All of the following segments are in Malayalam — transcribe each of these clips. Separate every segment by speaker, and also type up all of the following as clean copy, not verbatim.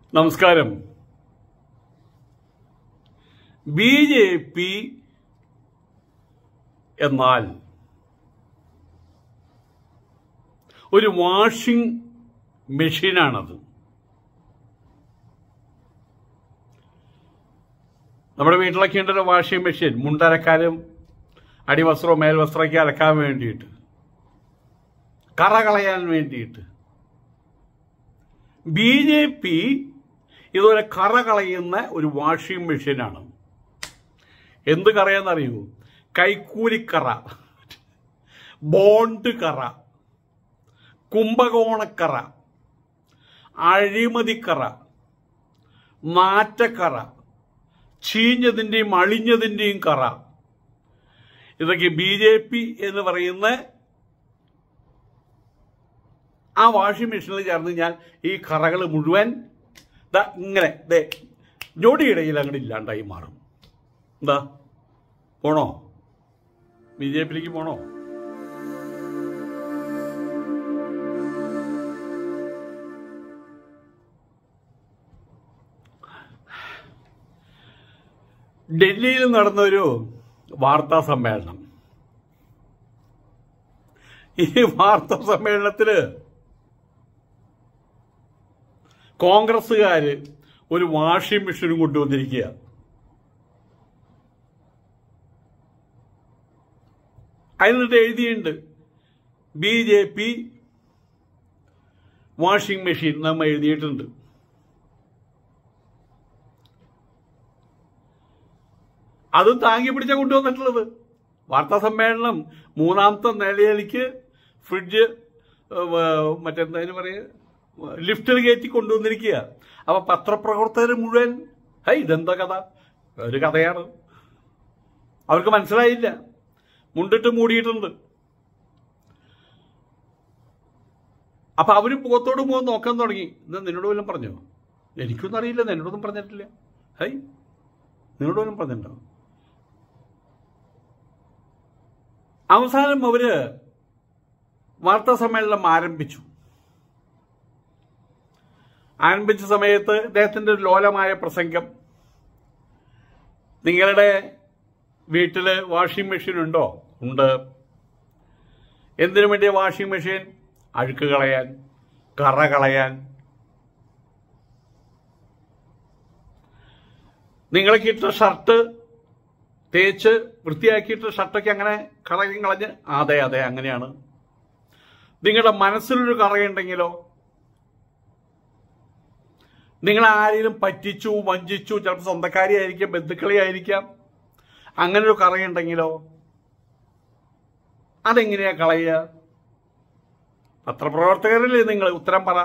Speaker 1: നമസ്കാരം. ബി.ജെ.പി. എന്നാൽ ഒരു വാഷിംഗ് മെഷീനാണത്. നമ്മുടെ വീട്ടിലൊക്കെ ഉണ്ടൊരു വാഷിംഗ് മെഷീൻ, മുണ്ടലക്കാനും അടിവസ്ത്രവും മേൽവസ്ത്രമൊക്കെ അലക്കാൻ വേണ്ടിയിട്ട്, കറ കളയാൻ വേണ്ടിയിട്ട്. ബി.ജെ.പി. ഇതുപോലെ കറ കളയുന്ന ഒരു വാഷിംഗ് മെഷീനാണ്. എന്ത് കറയെന്നറിയൂ? കൈക്കൂലിക്കറ, ബോണ്ട് കറ, കുംഭകോണക്കറ, അഴിമതിക്കറ, നാറ്റക്കറ, ചീഞ്ഞതിൻ്റെയും അളിഞ്ഞതിൻ്റെയും കറ. ഇതൊക്കെ ബി.ജെ.പി. എന്ന് പറയുന്ന ആ വാഷിംഗ് മെഷീനിൽ ചേർന്ന് ഞാൻ ഈ കറകൾ മുഴുവൻ ഇങ്ങനെ ഞൊടിയിടയിൽ അങ്ങോട്ട് ഇല്ലാണ്ടായി മാറും. എന്താ പോണോ? ബി.ജെ.പിയിലേക്ക് പോണോ? ഡൽഹിയിൽ നടന്നൊരു വാർത്താ സമ്മേളനം. ഈ വാർത്താ സമ്മേളനത്തിൽ കോൺഗ്രസ്സുകാർ ഒരു വാഷിംഗ് മെഷീനും കൊണ്ടുവന്നിരിക്കുക. അതിനിട്ട് എഴുതിയിട്ടുണ്ട് ബി.ജെ.പി. വാഷിംഗ് മെഷീൻ നമ്മൾ എഴുതിയിട്ടുണ്ട്. അത് താങ്ങി പിടിച്ച കൊണ്ടുവന്നിട്ടുള്ളത്. വാർത്താ സമ്മേളനം മൂന്നാമത്തെ നിലയിലേക്ക് ഫ്രിഡ്ജ് മറ്റെന്തായാലും പറയുക ലിഫ്റ്റിൽ കയറ്റി കൊണ്ടുവന്നിരിക്കുക. അപ്പൊ പത്രപ്രവർത്തകർ മുഴുവൻ ഇതെന്താ കഥ? ഒരു കഥയാണ്. അവർക്ക് മനസ്സിലായില്ല. മുണ്ടിട്ട് മൂടിയിട്ടുണ്ട്. അപ്പൊ അവര് മുഖത്തോട് മുഖം നോക്കാൻ തുടങ്ങി. എന്താ നിന്നോട് വല്ലതും പറഞ്ഞോ? എനിക്കൊന്നും അറിയില്ല, എന്നോടൊന്നും പറഞ്ഞിട്ടില്ല. നിന്നോട് വല്ലതും പറഞ്ഞിട്ടുണ്ടോ? അവസാനം അവര് വാർത്താ സമ്മേളനം ആരംഭിച്ച സമയത്ത് അദ്ദേഹത്തിന്റെ ഒരു ലോലമായ പ്രസംഗം, നിങ്ങളുടെ വീട്ടില് വാഷിംഗ് മെഷീൻ ഉണ്ടോ? ഉണ്ട്. എന്തിനു വേണ്ടിയ വാഷിംഗ് മെഷീൻ? അഴുക്ക് കളയാൻ, കറ കളയാൻ. നിങ്ങളൊക്കെ ഇട്ട ഷർട്ട് തേച്ച് വൃത്തിയാക്കിയിട്ട് ഷർട്ടൊക്കെ അങ്ങനെ കളഞ്ഞ് അതെ അങ്ങനെയാണ്. നിങ്ങളുടെ മനസ്സിലൊരു കറയുണ്ടെങ്കിലോ, നിങ്ങൾ ആരെങ്കിലും പറ്റിച്ചു, വഞ്ചിച്ചു, ചിലപ്പോൾ സ്വന്തക്കാരിയായിരിക്കാം, ബന്ധുക്കളെയായിരിക്കാം, അങ്ങനെ ഒരു കറയുണ്ടെങ്കിലോ അതെങ്ങനെയാ കളയുക? പത്രപ്രവർത്തകരല്ലേ നിങ്ങൾ? ഉത്തരം പറ.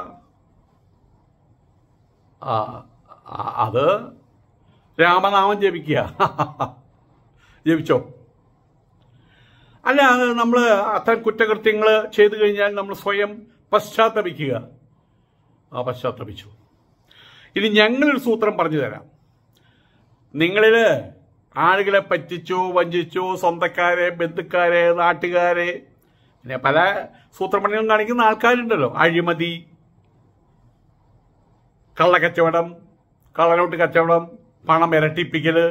Speaker 1: അത് രാമനാമം ജപിക്കുക. ജപിച്ചോ? അല്ല, അത് നമ്മൾ അത്തരം കുറ്റകൃത്യങ്ങൾ ചെയ്തു കഴിഞ്ഞാൽ നമ്മൾ സ്വയം പശ്ചാത്തപിക്കുക. പശ്ചാത്തപിച്ചു. ഇനി ഞങ്ങളൊരു സൂത്രം പറഞ്ഞു തരാം. നിങ്ങളിൽ ആളുകളെ പറ്റിച്ചു, വഞ്ചിച്ചു, സ്വന്തക്കാരെ, ബന്ധുക്കാരെ, നാട്ടുകാരെ, പിന്നെ പല സൂത്രപ്പണികളും കാണിക്കുന്ന ആൾക്കാരുണ്ടല്ലോ. അഴിമതി, കള്ളക്കച്ചവടം, കള്ളനോട്ട് കച്ചവടം, പണം ഇരട്ടിപ്പിക്കല്,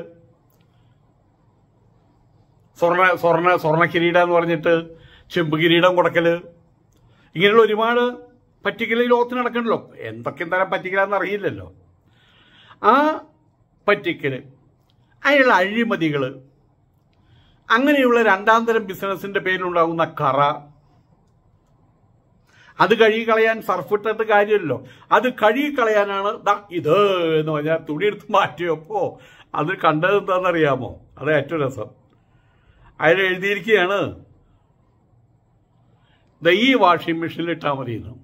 Speaker 1: സ്വർണ്ണ കിരീടം എന്ന് പറഞ്ഞിട്ട് ചെമ്പ് കിരീടം കൊടുക്കല്, ഇങ്ങനെയുള്ള ഒരുപാട് പറ്റിക്കല് ലോകത്തിന് നടക്കണല്ലോ. എന്തൊക്കെ തരം പറ്റിക്കലാന്ന് അറിയില്ലല്ലോ. ആ പറ്റിക്കല്, അതിനുള്ള അഴിമതികള്, അങ്ങനെയുള്ള രണ്ടാം തരം ബിസിനസിന്റെ പേരിലുണ്ടാകുന്ന കറ, അത് കഴുകിക്കളയാൻ സർഫിട്ടിട്ട് കാര്യമല്ലോ. അത് കഴുകിക്കളയാനാണ് ഇത് എന്ന് പറഞ്ഞാൽ തുണിയെടുത്ത് മാറ്റിയപ്പോ അത് കണ്ടത് എന്താണെന്നറിയാമോ? അത് ഏറ്റവും രസം. അതിൽ എഴുതിയിരിക്കുകയാണ് ഈ വാഷിംഗ് മെഷീനിൽ ഇട്ടാൽ മതി എന്ന്.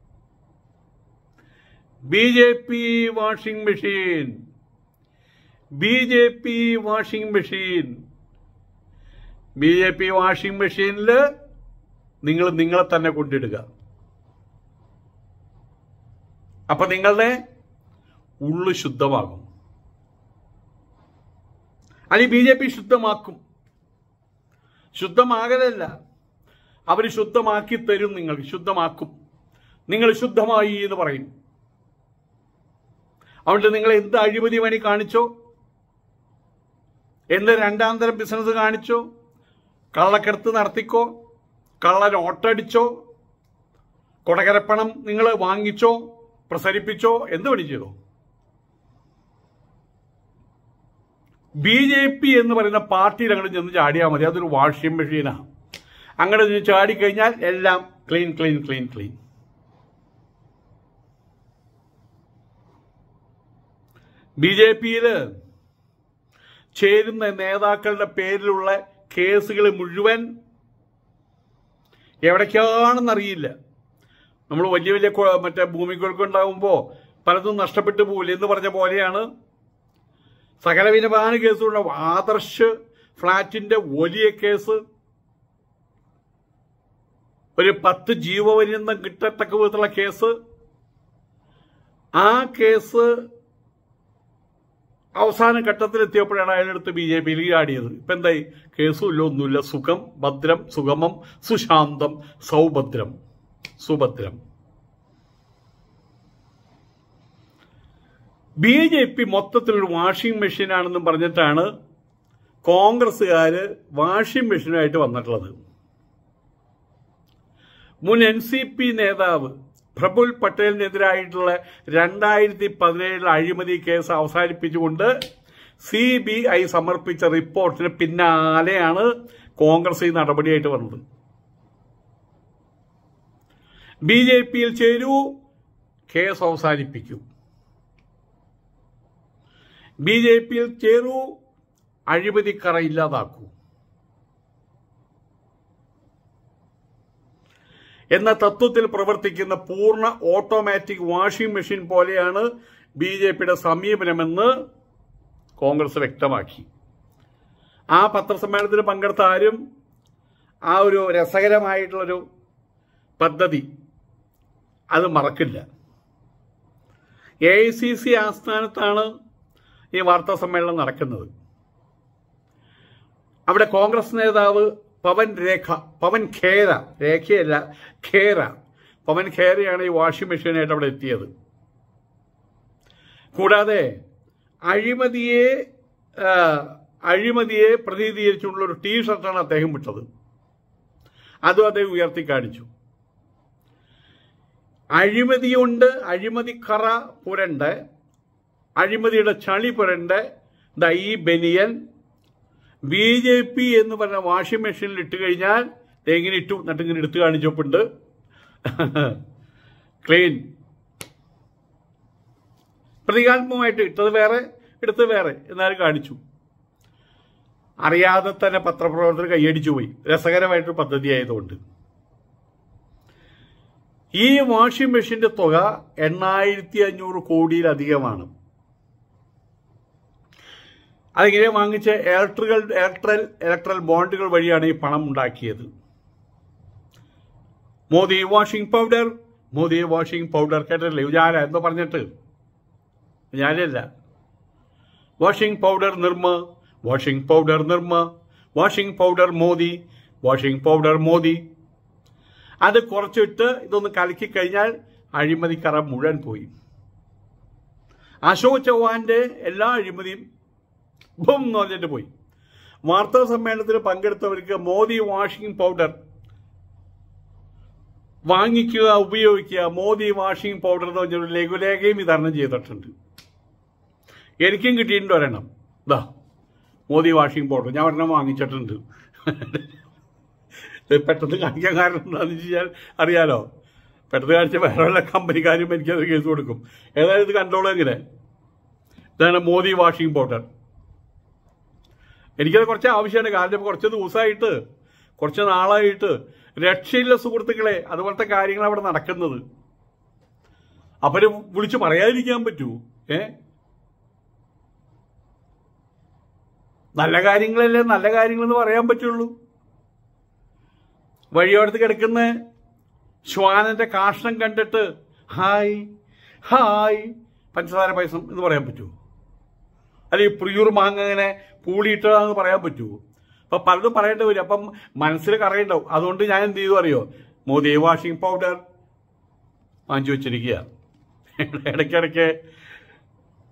Speaker 1: BJP. Washing machine, BJP. Washing machine. BJP. Washing മെഷീനിൽ നിങ്ങളെ തന്നെ കൊണ്ടിടുക. അപ്പൊ നിങ്ങളുടെ ഉള്ളു ശുദ്ധമാകും. അല്ലെങ്കിൽ ബി.ജെ.പി. ശുദ്ധമാക്കും. ശുദ്ധമാകലല്ല, അവർ ശുദ്ധമാക്കി തരും. നിങ്ങൾ ശുദ്ധമാക്കും. നിങ്ങൾ ശുദ്ധമായി എന്ന് പറയും. അതുകൊണ്ട് നിങ്ങൾ എന്ത് അഴിമതി പണി കാണിച്ചോ, എന്ത് രണ്ടാം തരം ബിസിനസ് കാണിച്ചോ, കള്ളക്കടത്ത് നടത്തിക്കോ, കള്ള നോട്ടടിച്ചോ, കൊടകരപ്പണം നിങ്ങൾ വാങ്ങിച്ചോ, പ്രസരിപ്പിച്ചോ, എന്ത് പണി ചെയ്തോ? BJP എന്ന് പറയുന്ന പാർട്ടിയിൽ അങ്ങോട്ട് ചെന്ന് ചാടിയാൽ മതി. അതൊരു വാഷിംഗ് മെഷീനാണ്. അങ്ങോട്ട് ചെന്ന് ചാടിക്കഴിഞ്ഞാൽ എല്ലാം ക്ലീൻ ക്ലീൻ ക്ലീൻ ക്ലീൻ. BJPയിൽ ചേരുന്ന നേതാക്കളുടെ പേരിലുള്ള കേസുകൾ മുഴുവൻ എവിടേക്കാണെന്നറിയില്ല. നമ്മൾ വലിയ വലിയ മറ്റേ ഭൂമികൾക്കുണ്ടാകുമ്പോൾ പലതും നഷ്ടപ്പെട്ടു പോകില്ല എന്ന് പറഞ്ഞ പോലെയാണ് സകല വിനപാന കേസുള്ള ആദർശ് ഫ്ളാറ്റിന്റെ വലിയ കേസ്, ഒരു 10 ജീവപര്യന്തം കിട്ടത്തക്ക വിധത്തിലുള്ള കേസ്. ആ കേസ് അവസാന ഘട്ടത്തിലെത്തിയപ്പോഴാണ് അയാളെടുത്ത് BJPയിൽ ചാടിയത്. ഇപ്പം എന്തായി? കേസുമില്ല, ഒന്നുമില്ല. സുഖം, ഭദ്രം, സുഗമം, സുശാന്തം, സൗഭദ്രം, സുഭദ്രം. BJP മൊത്തത്തിലൊരു വാഷിംഗ് മെഷീനാണെന്നും പറഞ്ഞിട്ടാണ് കോൺഗ്രസ്സുകാർ വാഷിംഗ് മെഷീനായിട്ട് വന്നിട്ടുള്ളത്. മുൻ NCP നേതാവ് പ്രഫുൽ പട്ടേലിനെതിരായിട്ടുള്ള 2017 അഴിമതി കേസ് അവസാനിപ്പിച്ചുകൊണ്ട് CBI സമർപ്പിച്ച റിപ്പോർട്ടിന് പിന്നാലെയാണ് കോൺഗ്രസ് ഈ നടപടിയായിട്ട് വന്നത്. BJPയിൽ ചേരൂ, കേസ് അവസാനിപ്പിക്കൂ. BJPയിൽ ചേരൂ, അഴിമതിക്കറ ഇല്ലാതാക്കൂ എന്ന തത്വത്തിൽ പ്രവർത്തിക്കുന്ന പൂർണ്ണ ഓട്ടോമാറ്റിക് വാഷിംഗ് മെഷീൻ പോലെയാണ് BJPയുടെ സമീപനമെന്ന് കോൺഗ്രസ് വ്യക്തമാക്കി. ആ പത്രസമ്മേളനത്തിൽ പങ്കെടുത്ത ആരും ആ ഒരു രസകരമായിട്ടുള്ളൊരു പദ്ധതി അത് മറക്കില്ല. AICC ആസ്ഥാനത്താണ് ഈ വാർത്താ സമ്മേളനം നടക്കുന്നത്. അവിടെ കോൺഗ്രസ് നേതാവ് പവൻ ഖേരയാണ് ഈ വാഷിംഗ് മെഷീനായിട്ട് അവിടെ എത്തിയത്. കൂടാതെ അഴിമതിയെ പ്രതിനിധീകരിച്ചുകൊണ്ടുള്ള ഒരു ടീഷർട്ടാണ് അദ്ദേഹം വിട്ടത്. അതും അദ്ദേഹം ഉയർത്തി കാണിച്ചു. അഴിമതിയുണ്ട്, അഴിമതിക്കറ പുരണ്ട്, അഴിമതിയുടെ ചളി പുരണ്ട് ഈ ബനിയൻ BJP എന്ന് പറഞ്ഞ വാഷിംഗ് മെഷീനിൽ ഇട്ട് കഴിഞ്ഞാൽ എങ്ങനെ ഇട്ടു എന്നിട്ടിങ്ങനെ എടുത്തു കാണിച്ചപ്പോണ്ട് ക്ലീൻ. പ്രതീകാത്മകമായിട്ട് ഇട്ടത് വേറെ, എടുത്തത് വേറെ എന്നാലും കാണിച്ചു. അറിയാതെ തന്നെ പത്രപ്രവർത്തകർ കൈയടിച്ചു പോയി. രസകരമായിട്ടൊരു പദ്ധതി ആയതുകൊണ്ട്. ഈ വാഷിംഗ് മെഷീന്റെ തുക 8500 കോടിയിലധികമാണ്. അതിങ്ങനെ വാങ്ങിച്ച ഇലക്ട്രൽ ബോണ്ടുകൾ വഴിയാണ് ഈ പണം ഉണ്ടാക്കിയത്. മോദി വാഷിംഗ് പൗഡർ കേട്ടില്ലേ? ഞാനാ എന്തോ പറഞ്ഞിട്ട്, ഞാനല്ല. Washing powder Nirma, washing powder Modi. അത് കുറച്ചിട്ട് ഇതൊന്ന് കലക്കി കഴിഞ്ഞാൽ അഴിമതിക്കറ മുഴുവൻ പോയി. അശോക് ചൗഹാന്റെ എല്ലാ അഴിമതിയും ബും എന്ന് പറഞ്ഞിട്ട് പോയി. വാർത്താ സമ്മേളനത്തിൽ പങ്കെടുത്തവർക്ക് മോദി വാഷിംഗ് പൗഡർ വാങ്ങിക്കുക, ഉപയോഗിക്കുക, മോദി വാഷിംഗ് പൗഡർ എന്ന് പറഞ്ഞൊരു ലഘുലേഖയും വിതരണം ചെയ്തിട്ടുണ്ട്. എനിക്കും കിട്ടിയിട്ടുണ്ട് ഒരെണ്ണം. ഇതാ മോദി വാഷിംഗ് പൗഡർ ഞാൻ ഒരെണ്ണം വാങ്ങിച്ചിട്ടുണ്ട്. പെട്ടെന്ന് കാണിക്കാൻ കാരണം എന്താണെന്ന് വെച്ചാൽ അറിയാലോ, പെട്ടെന്ന് കാണിച്ച വേറെ വല്ല കമ്പനിക്കാരും എനിക്കത് കേസ് കൊടുക്കും. ഏതായാലും ഇത് കണ്ടോളൂ. എങ്ങനെ ഇതാണ് മോദി വാഷിംഗ് പൗഡർ. എനിക്കത് കുറച്ച് ആവശ്യമാണ്. കാരണം കുറച്ച് ദിവസമായിട്ട്, കുറച്ച് നാളായിട്ട് രക്ഷയില്ല സുഹൃത്തുക്കളെ, അതുപോലത്തെ കാര്യങ്ങൾ അവിടെ നടക്കുന്നത്. അവര് വിളിച്ച് പറയാതിരിക്കാൻ പറ്റൂ? നല്ല കാര്യങ്ങളല്ലേ നല്ല കാര്യങ്ങളെന്ന് പറയാൻ പറ്റുള്ളൂ. വഴിയോടത്ത് കിടക്കുന്ന ശ്വാനന്റെ കാഷ്ണം കണ്ടിട്ട് ഹായ് പഞ്ചസാര പായസം എന്ന് പറയാൻ പറ്റുമോ? അല്ലെങ്കിൽ പ്രിയൂർ മാങ്ങ അങ്ങനെ പൂളിയിട്ടതാന്ന് പറയാൻ പറ്റുമോ? അപ്പൊ പലതും പറയേണ്ടി വരും. അപ്പം മനസ്സിൽ കറയുണ്ടാവും. അതുകൊണ്ട് ഞാൻ എന്ത് ചെയ്തു അറിയോ? മോദി വാഷിംഗ് പൗഡർ വാങ്ങിച്ചു വെച്ചിരിക്കുക. ഇടയ്ക്കിടയ്ക്ക്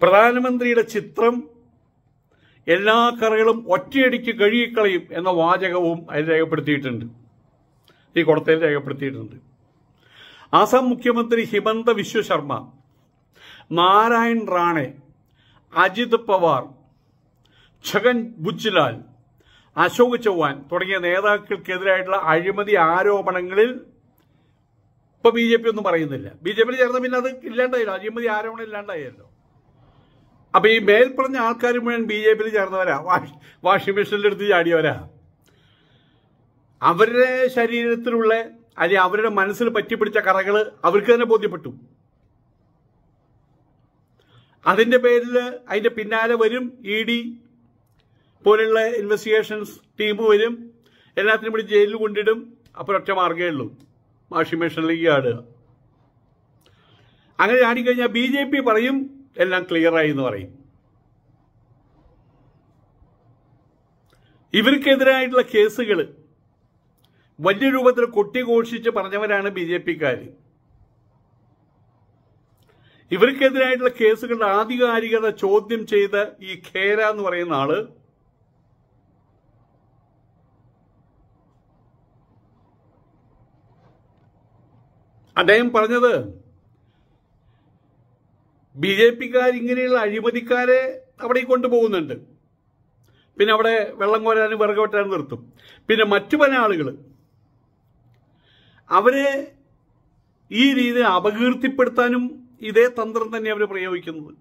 Speaker 1: പ്രധാനമന്ത്രിയുടെ ചിത്രം എല്ലാ കറകളും ഒറ്റയടിക്ക് കഴുകിക്കളയും എന്ന വാചകവും അതിൽ രേഖപ്പെടുത്തിയിട്ടുണ്ട്, ഈ കൊടത്തിൽ രേഖപ്പെടുത്തിയിട്ടുണ്ട്. ആസാം മുഖ്യമന്ത്രി ഹിമന്ത വിശ്വ ശർമ്മ, നാരായൺ റാണെ, അജിത് പവാർ, ഛഗൻ ഭുജ്ലാൽ, അശോക് ചൗഹാൻ തുടങ്ങിയ നേതാക്കൾക്കെതിരായിട്ടുള്ള അഴിമതി ആരോപണങ്ങളിൽ ഇപ്പൊ BJP ഒന്നും പറയുന്നില്ല. BJP ചേർന്ന പിന്നെ അത് ഇല്ലാണ്ടായല്ലോ, അഴിമതി ആരോപണം ഇല്ലാണ്ടായല്ലോ. അപ്പൊ ഈ മേൽപ്പറഞ്ഞ ആൾക്കാർ മുഴുവൻ BJP ചേർന്നവരാ, വാഷിംഗ് മെഷീനിലെടുത്ത് ചാടിയവരാ. അവരുടെ ശരീരത്തിലുള്ള അല്ലെങ്കിൽ അവരുടെ മനസ്സിൽ പറ്റിപ്പിടിച്ച കറകൾ അവർക്ക് തന്നെ ബോധ്യപ്പെട്ടു. അതിന്റെ പേരിൽ അതിന്റെ പിന്നാലെ വരും ED പോലുള്ള ഇൻവെസ്റ്റിഗേഷൻസ് ടീം വരും, എല്ലാത്തിനും കൂടി ജയിലിൽ കൊണ്ടിടും. അപ്പോൾ ഒറ്റ മാർഗ്ഗമേ ഉള്ളൂ, വാഷിംഗ് മെഷീനിലേക്ക് ചാടുക. അങ്ങനെ ചാടിക്കഴിഞ്ഞാൽ BJP പറയും എല്ലാം ക്ലിയറായി എന്ന് പറയും. ഇവർക്കെതിരായിട്ടുള്ള കേസുകൾ വലിയ രൂപത്തിൽ കൊട്ടിഘോഷിച്ച് പറഞ്ഞവരാണ് BJPക്കാർ. ഇവർക്കെതിരായിട്ടുള്ള കേസുകളുടെ ആധികാരികത ചോദ്യം ചെയ്ത ഈ ഖേര എന്ന് പറയുന്ന ആള് അദ്ദേഹം പറഞ്ഞത് BJPക്കാർ ഇങ്ങനെയുള്ള അഴിമതിക്കാരെ അവിടെ കൊണ്ടുപോകുന്നുണ്ട്, പിന്നെ അവിടെ വെള്ളം കോരാനും വിറക് വെട്ടാനും നിർത്തും. പിന്നെ മറ്റു പല ആളുകൾ അവരെ ഈ രീതിയിൽ അപകീർത്തിപ്പെടുത്താനും ഇതേ തന്ത്രം തന്നെ അവർ പ്രയോഗിക്കുന്നത്.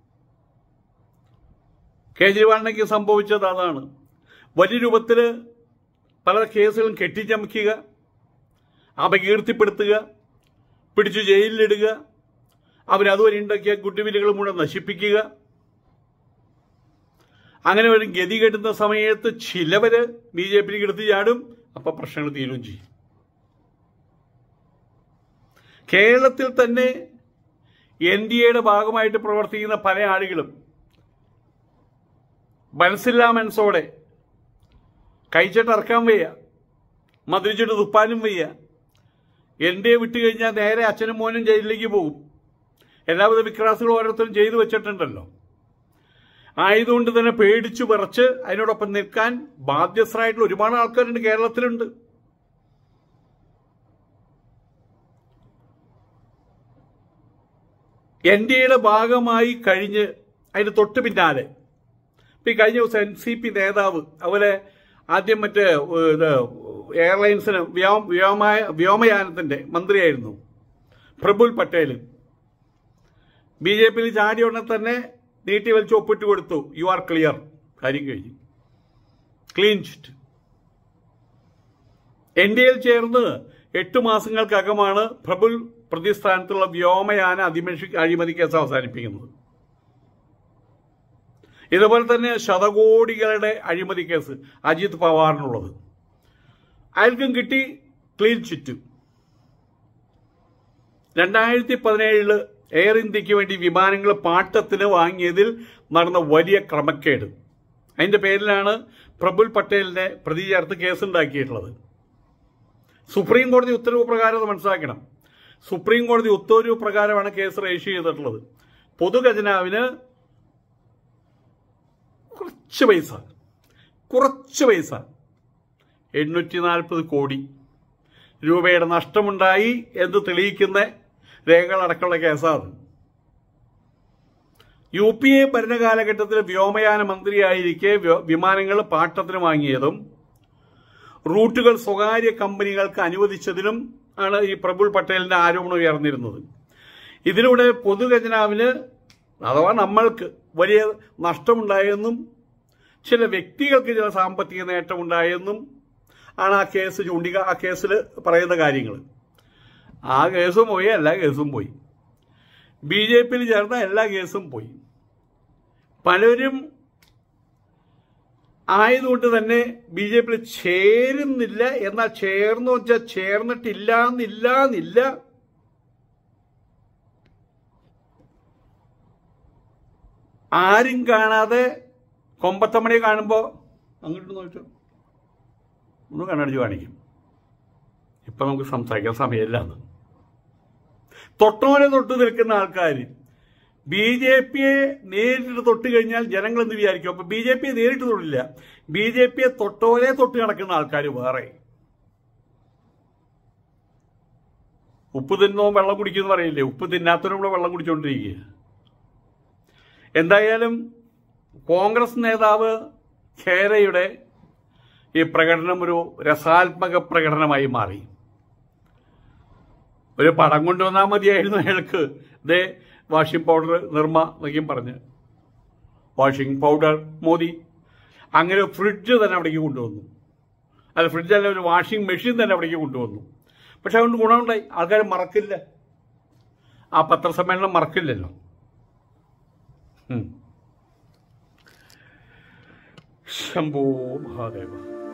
Speaker 1: കേജ്രിവാളിനൊക്കെ സംഭവിച്ചത് അതാണ്. വലിയ രൂപത്തിൽ പല കേസുകളും കെട്ടിച്ചമയ്ക്കുക, അപകീർത്തിപ്പെടുത്തുക, പിടിച്ചു ജയിലിലിടുക, അവരതുവരെ ഉണ്ടാക്കിയ ഗുഡ്വില്ലുകൾ മുഴുവൻ നശിപ്പിക്കുക. അങ്ങനെ ഒരു ഗതി കെട്ടുന്ന സമയത്ത് ചിലവര് BJPയിലേക്ക് എടുത്ത് ചാടും, അപ്പൊ പ്രശ്നങ്ങൾ തീരുകയും ചെയ്യും. കേരളത്തിൽ തന്നെ NDAയുടെ ഭാഗമായിട്ട് പ്രവർത്തിക്കുന്ന പല ആളുകളും മനസ്സില്ലാ മനസ്സോടെ കഴിച്ചിട്ട് ഇറക്കാൻ വയ്യ, മദ്യച്ചിട്ട് തുപ്പാനും വയ്യ, NDA വിട്ടുകഴിഞ്ഞാൽ നേരെ അച്ഛനും മോനും ജയിലിലേക്ക് പോകും. എല്ലാവിധ വിക്രാസുകളും ഓരോരുത്തരും ചെയ്തു വെച്ചിട്ടുണ്ടല്ലോ. ആയതുകൊണ്ട് തന്നെ പേടിച്ചു വിറച്ച് അതിനോടൊപ്പം നിൽക്കാൻ ബാധ്യസ്ഥരായിട്ടുള്ള ഒരുപാട് ആൾക്കാരുണ്ട്, കേരളത്തിലുണ്ട്. NDAയുടെ ഭാഗമായി കഴിഞ്ഞ് അതിന് തൊട്ട് പിന്നാലെ ഈ കഴിഞ്ഞ ദിവസം NCP നേതാവ് അതുപോലെ ആദ്യം മറ്റേ എയർലൈൻസിന് വ്യോമയാനത്തിന്റെ മന്ത്രിയായിരുന്നു പ്രഫുൽ പട്ടേൽ, BJPയിൽ ചാടി ഉടനെ തന്നെ നീട്ടി വലിച്ച് ഒപ്പിട്ട് കൊടുത്തു, യു ആർ ക്ലിയർ, കാര്യം കഴിഞ്ഞു, ക്ലീൻ ചിറ്റ്. NDAയിൽ ചേർന്ന് 8 മാസങ്ങൾക്കകമാണ് പ്രഫുൽ പ്രതിസ്ഥാനത്തുള്ള വ്യോമയാന അഴിമതി കേസ് അവസാനിപ്പിക്കുന്നത്. ഇതുപോലെ തന്നെ ശതകോടികളുടെ അഴിമതി കേസ് അജിത് പവാറിനുള്ളത്, അയാൾക്കും കിട്ടി ക്ലീൻ ചിറ്റ്. 2017 എയർ ഇന്ത്യക്ക് വേണ്ടി വിമാനങ്ങൾ പാട്ടത്തിന് വാങ്ങിയതിൽ നടന്ന വലിയ ക്രമക്കേട്, അതിന്റെ പേരിലാണ് പ്രഫുൽ പട്ടേലിനെ പ്രതി ചേർത്ത് കേസുണ്ടാക്കിയിട്ടുള്ളത്. സുപ്രീം കോടതി ഉത്തരവ് പ്രകാരം മനസ്സിലാക്കണം, സുപ്രീം കോടതി ഉത്തരവ് പ്രകാരമാണ് കേസ് രജിസ്റ്റർ ചെയ്തിട്ടുള്ളത്. പൊതുഖജനാവിന് കുറച്ച് പൈസ 840 കോടി രൂപയുടെ നഷ്ടമുണ്ടായി എന്ന് തെളിയിക്കുന്ന രേഖകളടക്കമുള്ള കേസാണ്. UPA ഭരണകാലഘട്ടത്തിൽ വ്യോമയാന മന്ത്രിയായിരിക്കെ വിമാനങ്ങൾ പാട്ടത്തിന് വാങ്ങിയതും റൂട്ടുകൾ സ്വകാര്യ കമ്പനികൾക്ക് അനുവദിച്ചതിനും ആണ് ഈ പ്രഫുൽ പട്ടേലിന്റെ ആരോപണം ഉയർന്നിരുന്നത്. ഇതിലൂടെ പൊതുഖജനാവിന് അഥവാ നമ്മൾക്ക് വലിയ നഷ്ടമുണ്ടായെന്നും ചില വ്യക്തികൾക്ക് ചില സാമ്പത്തിക നേട്ടമുണ്ടായെന്നും ആണ് ആ കേസിൽ പറയുന്ന കാര്യങ്ങൾ. ആ കേസും പോയി, എല്ലാ കേസും പോയി, BJPയിൽ ചേർന്ന എല്ലാ കേസും പോയി. പലരും ആയതുകൊണ്ട് തന്നെ BJPയിൽ ചേരുന്നില്ല, എന്നാൽ ചേർന്നു വെച്ചാൽ ചേർന്നിട്ടില്ല. ആരും കാണാതെ കൊമ്പത്തമ്മണിയെ കാണുമ്പോൾ അങ്ങോട്ട് നോക്കിട്ട് ഒന്ന് കണ്ണടിച്ച് കാണിക്കും. ഇപ്പൊ നമുക്ക് സംസാരിക്കാൻ സമയമില്ല. തൊട്ടോനെ തൊട്ട് നിൽക്കുന്ന ആൾക്കാർ BJPയെ നേരിട്ട് തൊട്ട് കഴിഞ്ഞാൽ ജനങ്ങൾ എന്ന് വിചാരിക്കും. അപ്പൊ BJPയെ നേരിട്ട് തൊട്ടില്ല, BJPയെ തൊട്ടോലെ തൊട്ട് കിടക്കുന്ന ആൾക്കാർ വേറെ. ഉപ്പ് തിന്നോ വെള്ളം കുടിക്കുമെന്ന് പറയില്ലേ, ഉപ്പ് തിന്നാത്തവരും കൂടെ വെള്ളം കുടിച്ചുകൊണ്ടിരിക്കുക. എന്തായാലും കോൺഗ്രസ് നേതാവ് ഖേരയുടെ ഈ പ്രകടനം ഒരു രസാത്മക പ്രകടനമായി മാറി. ഒരു പടം കൊണ്ടുവന്നാൽ മതിയായിരുന്നു അയാൾക്ക്. ദേ വാഷിംഗ് പൗഡർ നിർമ്മ എന്നൊക്കെയും പറഞ്ഞ്, വാഷിംഗ് പൗഡർ മോദി. അങ്ങനെ ഫ്രിഡ്ജ് തന്നെ അവിടേക്ക് കൊണ്ടുവന്നു. അല്ല, ഫ്രിഡ്ജല്ല, ഒരു വാഷിംഗ് മെഷീൻ തന്നെ അവിടേക്ക് കൊണ്ടുവന്നു. പക്ഷെ അതുകൊണ്ട് ഗുണമുണ്ടായി, ആൾക്കാർ മറക്കില്ല, ആ പത്രസമ്മേളനം മറക്കില്ലല്ലോ. ശംഭോ മഹാദേവ.